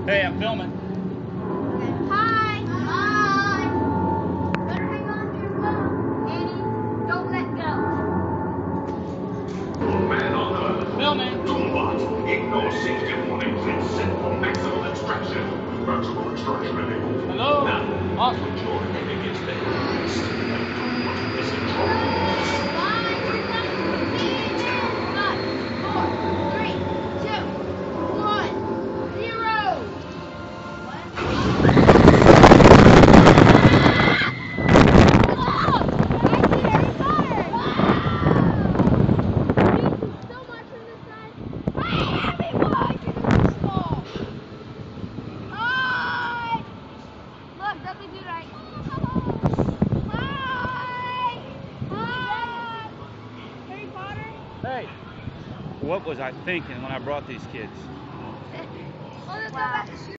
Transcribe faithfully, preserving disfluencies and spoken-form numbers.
Hey, I'm filming. Hi. Hi. Better hang on to your phone. Annie, don't let go. Man on Earth. Filming. Doombot. Ignore safety warnings and set for maximum extraction. Maximum extraction enabled. Hello? Now, Awesome. put your head against the hills and do what is controlled. Five, four, three, two, one, zero. Look, Dudley Do Right. Hi! Hi! Harry Potter? Hey, what was I thinking when I brought these kids? Oh, let's go back to